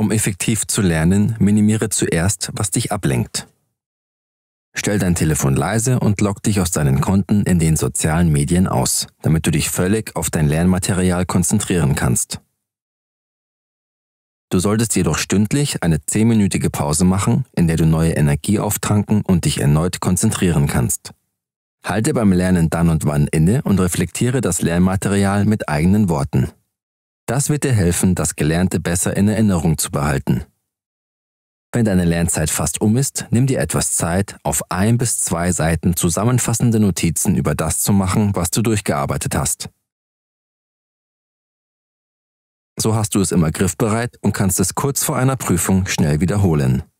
Um effektiv zu lernen, minimiere zuerst, was dich ablenkt. Stell dein Telefon leise und logg dich aus deinen Konten in den sozialen Medien aus, damit du dich völlig auf dein Lernmaterial konzentrieren kannst. Du solltest jedoch stündlich eine 10-minütige Pause machen, in der du neue Energie auftanken und dich erneut konzentrieren kannst. Halte beim Lernen dann und wann inne und reflektiere das Lernmaterial mit eigenen Worten. Das wird dir helfen, das Gelernte besser in Erinnerung zu behalten. Wenn deine Lernzeit fast um ist, nimm dir etwas Zeit, auf 1 bis 2 Seiten zusammenfassende Notizen über das zu machen, was du durchgearbeitet hast. So hast du es immer griffbereit und kannst es kurz vor einer Prüfung schnell wiederholen.